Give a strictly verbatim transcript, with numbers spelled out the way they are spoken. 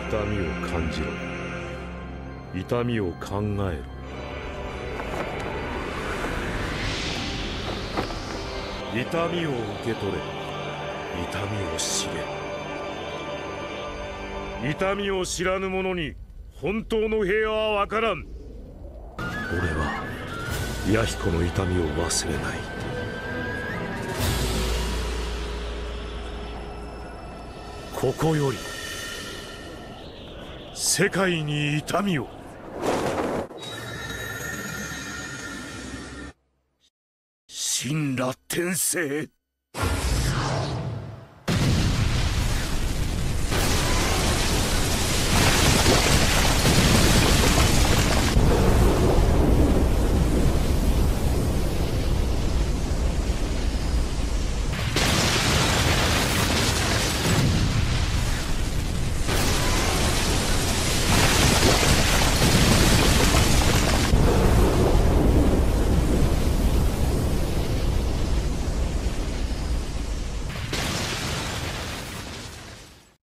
痛みを感じろ。痛みを考えろ。痛みを受け取れ。痛みを知れ。痛みを知らぬ者に本当の平和は分からん。俺は弥彦の痛みを忘れない。ここより世界に痛みを。神羅転生。